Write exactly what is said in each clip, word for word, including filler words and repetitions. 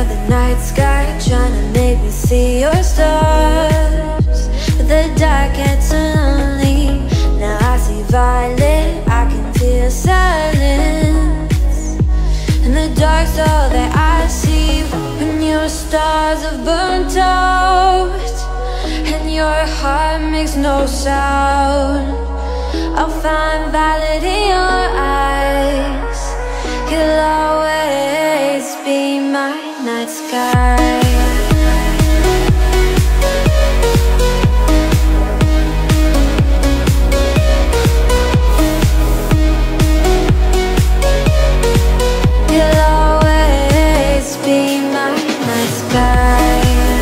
of the night sky, trying to make me see your stars. But the dark gets so lonely. Now I see violet, I can feel silence. And the dark's all that I see. When your stars have burnt out and your heart makes no sound, I'll find violet in your eyes. You'll always be my night sky. You'll always be my night sky.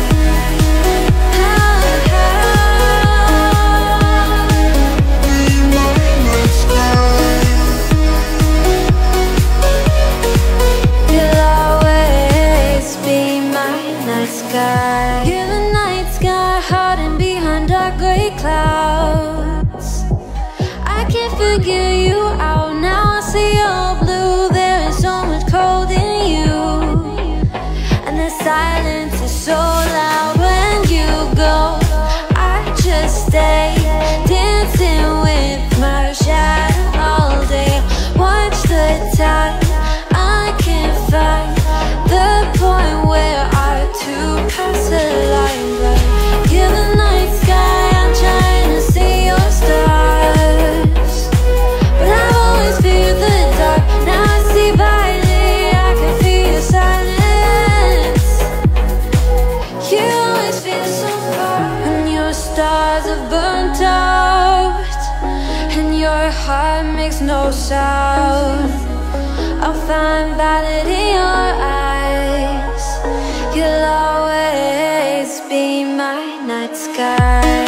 You're the night sky, hiding behind dark gray clouds. I can't figure you out now. I see your blue. There is so much cold in you, and the silence is so loud when you go. I just stay dancing with my shadow all day. Watch the tide. I can't find the point where I to pass the line, but you're the night sky. I'm trying to see your stars, but I've always feared the dark. Now I see violet, I can feel your silence. You always feel so far. When your stars have burnt out and your heart makes no sound, I'll find violet in your eyes. You'll always be my night sky.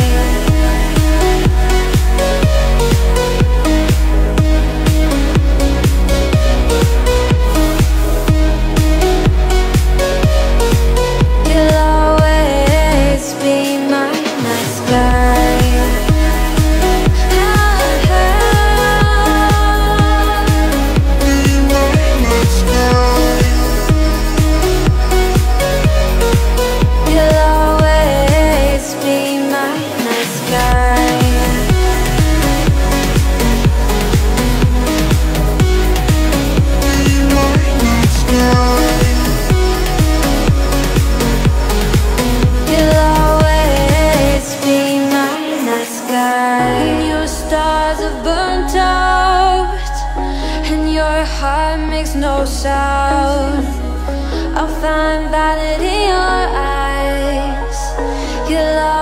You'll always be my night sky. No sound, I'll find violet in your eyes. You'll